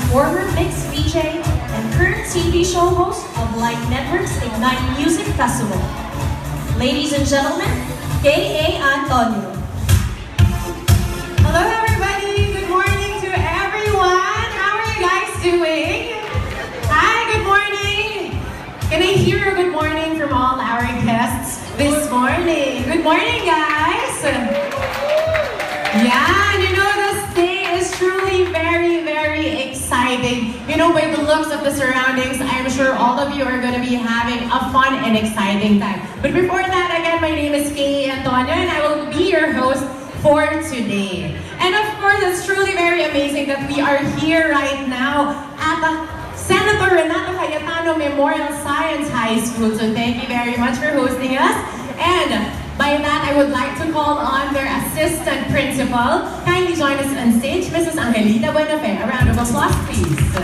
former mix VJ and current TV show host of Light Network's Ignite Music Festival. Ladies and gentlemen, K.A. Antonio. Hello everybody, good morning to everyone. How are you guys doing? Hi, good morning. Can I hear a good morning from all our guests this morning? Good morning, guys. Yeah, you know, this day is truly very, very exciting. You know, by the looks of the surroundings, I'm sure all of you are going to be having a fun and exciting time. But before that, again, my name is K.A. Antonio and I will be your host for today. And of course, it's truly very amazing that we are here right now at the Senator Renato Cayetano Memorial Science High School. So thank you very much for hosting us. And by that, I would like to call on their assistant principal. Kindly join us on stage, Mrs. Angelita Buenafe. A round of applause, please.